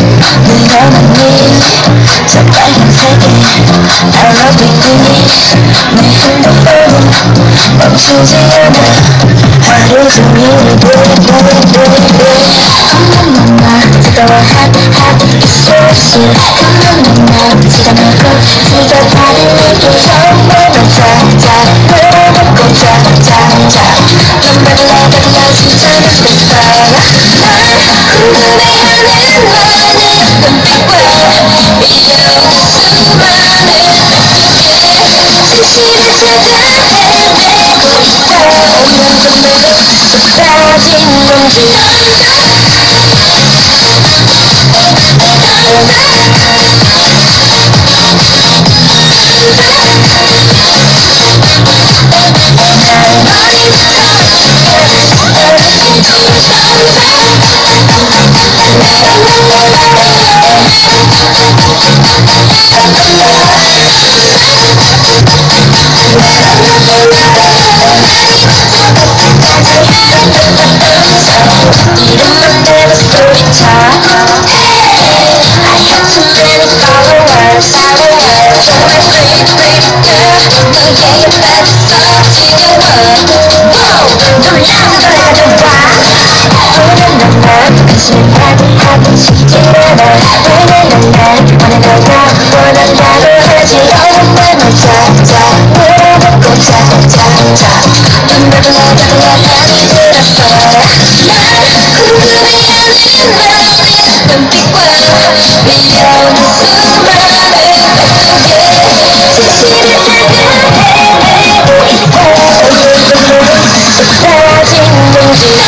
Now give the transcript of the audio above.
너만 need 저 빨간색의 I love you queen 내 핸드폰은 멈추지 않아 하루 종일 뜨거워 hot 있을수 나 지가 말고 지가 다른 얘기 전부 다 너무 꽂아 넌 받을래 진짜 못됐어 날 궁금해하는 너의 눈빛과 미련한 수많은 진실을 찾아 헤매고 있어 없는 눈물로 쏟아진 용기 이름만 대고 소리쳐 I have too many followers 정말 pretty girl 너에게 빠졌어 지겨워 놀라운 걸 가져와 오늘 넌 가슴을 파괴하고 싶지 않아 오늘 넌날 원한다고 하지 어느 날만 찾아 너무 꽂아 넌 받을래 많이 들었어 날 궁금해하는 너의 눈빛과 미련한 수많은 진실을 찾아 헤매고 있어 쏟아진 용기